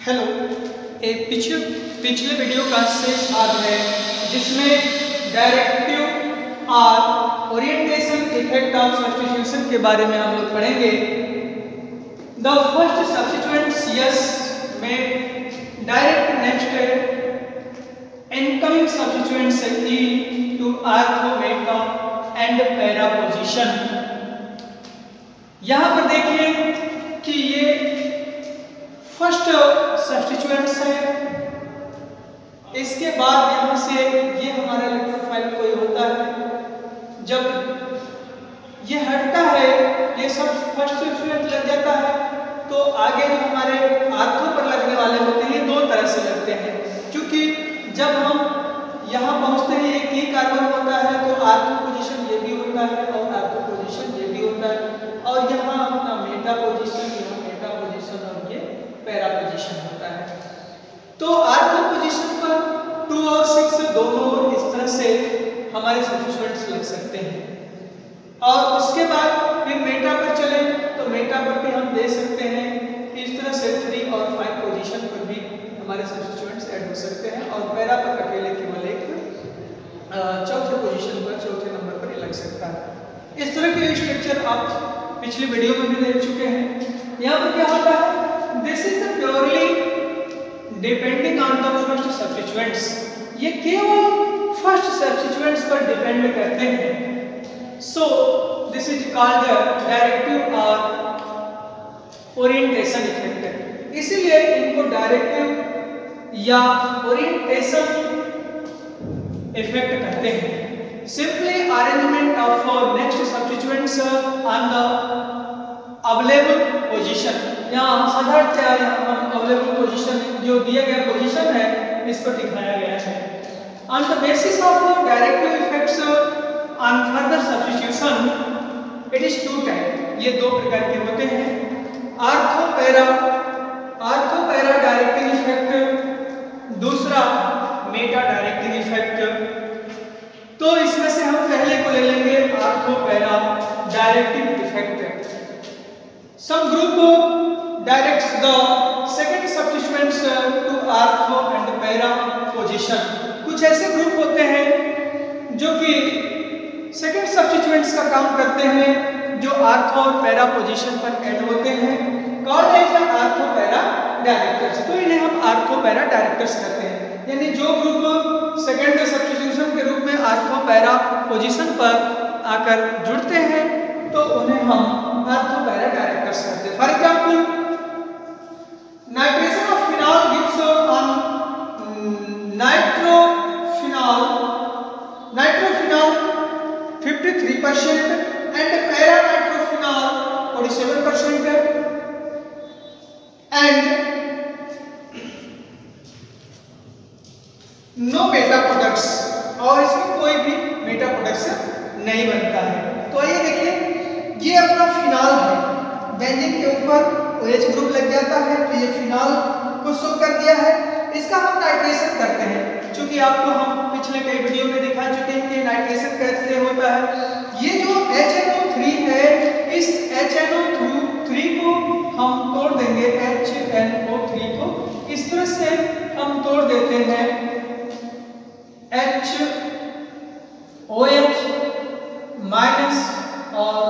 Hello, एक पिछले video का शेष भाग है जिसमें डायरेक्टिव और ओरिएंटेशन इफेक्ट ऑफ सब्स्टिट्यूशन के बारे में हम लोग पढ़ेंगे। द फर्स्ट सब्स्टिट्यूएंट्स यस में डायरेक्ट नेक्स्ट इनकमिंग सब्स्टिट्यूएंट्स ई to ortho meta and para position. यहाँ पर देखिए कि ये फर्स्ट सब्स्टिट्यूएंट्स है। इसके बाद यहाँ से ये हमारा इलेक्ट्रोफाइल कोई होता है, जब ये हटता है ये सब फर्स्ट सब्स्टिट्यूएंट लग जाता है तो आगे जो हमारे आर्थो पर लगने वाले होते हैं दो तरह से लगते हैं। क्योंकि जब हम यहाँ पहुँचते हैं एक ही कार्बन होता है तो आर्थो पोजीशन ये भी होता है और आर्थो पोजीशन ये भी होता है, और यहाँ अपना मेटा पोजीशन, यहाँ मेटा पोजीशन और ये पैरा पोजीशन होता है। तो आर्थो पोजीशन पर 2 और 6 दोनों इस तरह से हमारे सब्स्टिट्यूएंट्स लग सकते हैं, और उसके बाद फिर मेटा पर चले तो मेटा पर भी हम दे सकते हैं। इस तरह से 3 और 5 पोजीशन पर भी हमारे सब्स्टिट्यूएंट्स ऐड हो सकते हैं, और पैरा पर अकेले केवल एक चौथे पोजीशन पर, चौथे नंबर पर लग सकता है। इस तरह के स्ट्रक्चर आप पिछली वीडियो में भी देख चुके हैं। यहाँ पर क्या होता है, this is the purely depending on the first substituents. ये केवल फर्स्ट सब्स्टिट्यूएंट्स पर डिपेंड करते हैं। So this is called directive और ओरिएंटेशन इफेक्ट। इसीलिए इनको डायरेक्टिव या ओरिएंटेशन इफेक्ट कहते हैं। Simply arrangement of next substituents on the available position। यहाँ साधारणतया हम available position जो दिया गया पोजीशन है इस पर दिखाया गया है। On the basis of directive effects on further substitution, it is 2 type। ये 2 प्रकार के होते हैं, आर्थो पैरा डायरेक्टिव इफेक्ट, दूसरा मेटा डायरेक्टिव इफेक्ट। तो इसमें से हम पहले को ले लेंगे ortho para directive effect. Some group directs the second substituents to ortho and para position. कुछ ऐसे ग्रुप होते हैं जो कि सेकंड सब्स्टिट्यूएंट्स का काम करते हैं जो आर्थो और पैरा पोजीशन पर ऐड होते हैं, called as ortho para directors. तो इन्हें हम आर्थो पैरा डायरेक्टर्स कहते हैं। यानी जो ग्रुप सेकेंड सब्स्टिट्यूशन के रूप में आर्थो पैरा पोजीशन पर आकर जुड़ते हैं तो उन्हें हम आर्थो पैरा डायरेक्टर्स कहते हैं। For example, nitration of phenol gives on nitrophenol 53% and para nitrophenol 47% and no meta products, और इसमें कोई भी मेटा प्रोडक्शन नहीं बनता है। तो ये देखिए ये अपना फिनॉल है, बेंजीन के ऊपर OH ग्रुप लग जाता है तो ये फिनॉल को शो कर दिया है। इसका हम नाइट्रेशन करते हैं, क्योंकि आपको हम पिछले कई वीडियो में दिखा चुके हैं कि नाइट्रेशन कैसे होता है। ये जो HNO3 है, इस HNO3 को हम तोड़ देंगे, HNO3 को इस तरह से हम तोड़ देते हैं HOH माइनस और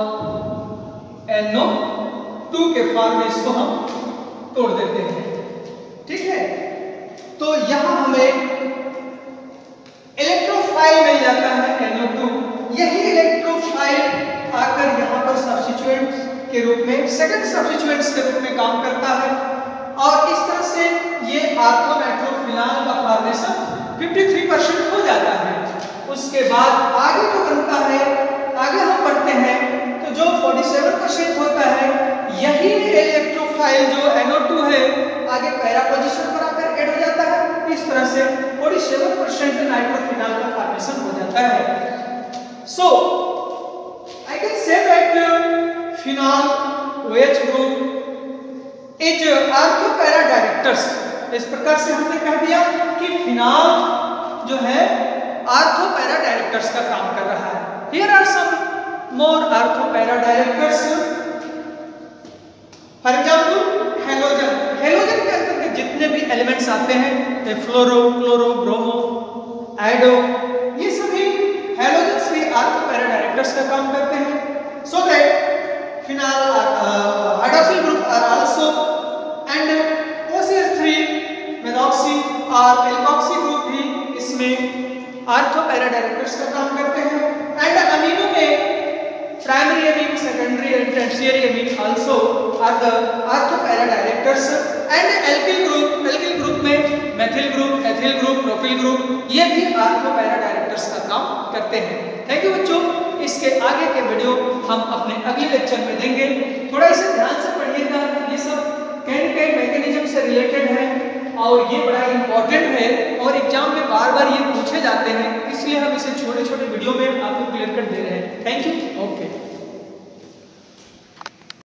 NO2 के फॉर्म में इसको हम तोड़ देते हैं। ठीक है, तो यहाँ हमें इलेक्ट्रोफाइल मिल जाता है NO2। यही इलेक्ट्रोफाइल आकर यहाँ पर सब्स्टिट्यूएंट के रूप में, सेकंड सब्स्टिट्यूएंट्स के रूप में काम करता है, और इस तरह से ये आर्थो नाइट्रोफिनॉल का फॉर्मेशन 53% हो जाता है। उसके बाद आगे जो बनता है, आगे हम बढ़ते हैं तो जो 47% होता है, यही इलेक्ट्रोफाइल जो NO2 है आगे पैरा पोजीशन पर आकर ऐड हो जाता है। इस तरह से 47% नाइट्रोफिनॉल का फॉर्मेशन हो जाता है। So I can say that phenol OH group is ortho para directors. इस प्रकार से हमने कह दिया कि फिनॉल जो है आर्थो पैरा डायरेक्टर्स का काम कर रहा है। Here are some more ortho para directors. For example, halogen के अंदर जितने भी एलिमेंट्स आते हैं फ्लोरो, क्लोरो, ब्रोमो, आयोडो, ये सभी हैलोजन्स भी आर्थो पैरा डायरेक्टर्स का काम करते हैं। So that phenol hydroxyl group are also and OCH3 methoxy और एल्कोक्सी ग्रुप भी इसमें आर्थो पैरा डायरेक्टर्स का काम करते हैं। एंड अमीनो में primary amine, secondary and tertiary amine also are the ortho para directors. And alkyl group में methyl group, ethyl group, propyl group ये भी आर्थो पैरा डायरेक्टर्स का काम करते हैं। थैंक यू बच्चों, इसके आगे के वीडियो हम अपने अगले लेक्चर में देंगे। थोड़ा इसे ध्यान से पढ़िएगा, ये सब कहीं न कहीं मैकेनिज्म से रिलेटेड है और ये बड़ा इंपॉर्टेंट है और एग्जाम में बार बार ये पूछे जाते हैं, इसलिए हम इसे छोटे छोटे वीडियो में आपको क्लियर कर दे रहे हैं। Thank you. ओके।